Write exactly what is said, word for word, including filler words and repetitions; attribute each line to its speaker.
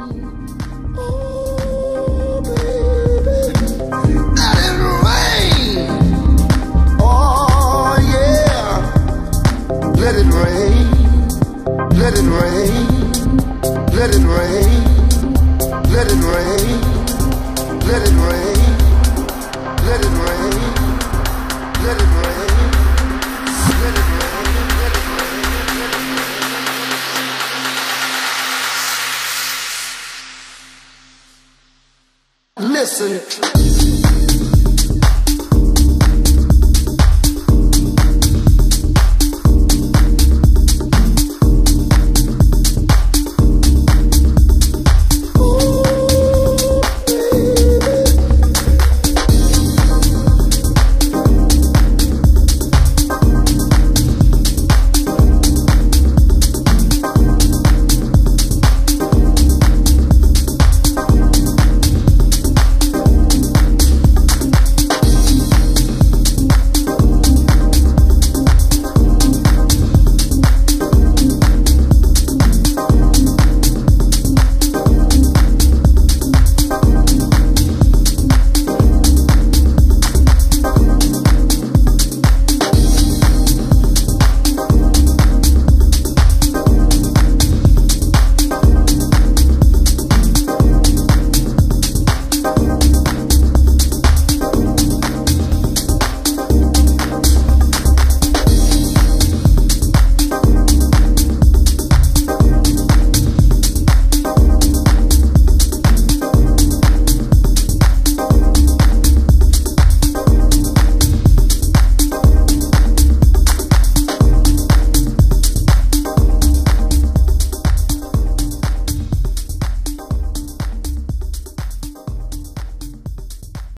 Speaker 1: Oh, baby, let it rain. Oh, yeah. Let it rain. Let it rain. Let it rain. Let it rain. Let it rain. Let it rain. Let it rain. Let it rain. Let it rain. Listen.